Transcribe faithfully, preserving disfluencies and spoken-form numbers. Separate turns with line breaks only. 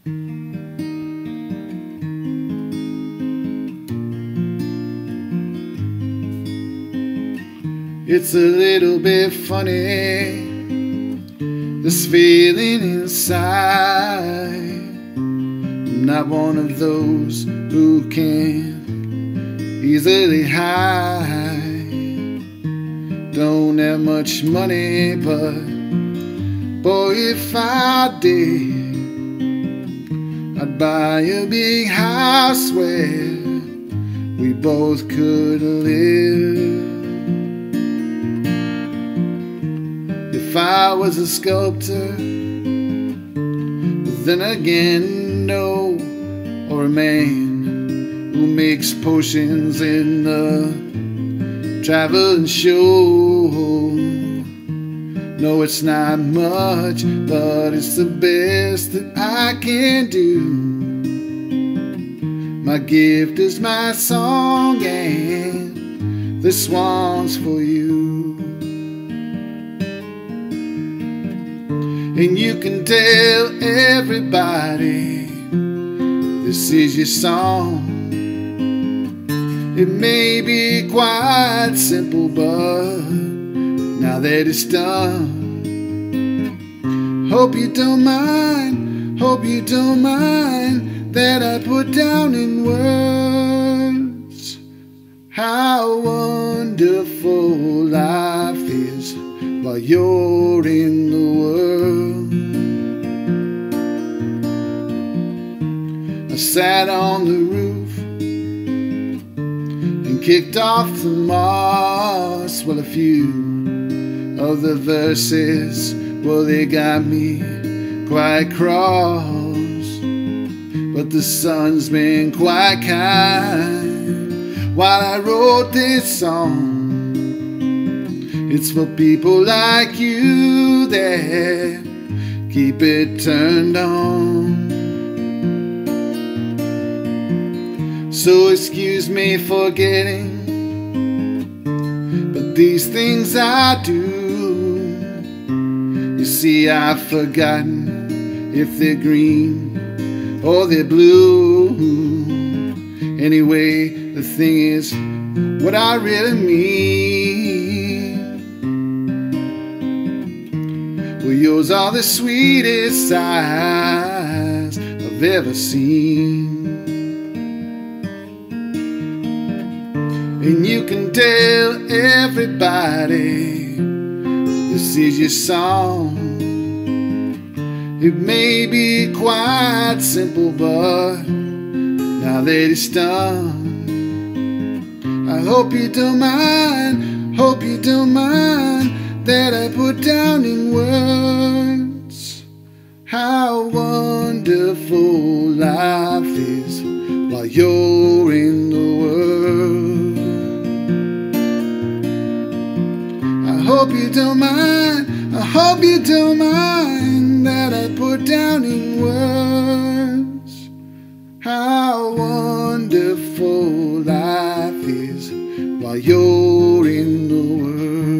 It's a little bit funny, this feeling inside. I'm not one of those who can easily hide. Don't have much money, but boy, if I did, I'd buy a big house where we both could live. If I was a sculptor, but then again, no, or a man who makes potions in the traveling show. No, it's not much, but it's the best that I can do. My gift is my song, and this one's for you. And you can tell everybody this is your song. It may be quite simple, but now that it's done, hope you don't mind, hope you don't mind that I put down in words how wonderful life is while you're in the world. I sat on the roof and kicked off the moss. Well, a few of the verses, well, they got me quite cross, but the sun's been quite kind while I wrote this song. It's for people like you that keep it turned on. So excuse me for getting, but these things I do, you see, I've forgotten if they're green or they're blue. Anyway, the thing is what I really mean. Well, yours are the sweetest eyes I've ever seen. And you can tell everybody this is your song. It may be quite simple, but now that it's done, I hope you don't mind, hope you don't mind that I put down in words how wonderful life is while you're in the world. I hope you don't mind, I hope you don't mind that I put down in words how wonderful life is while you're in the world.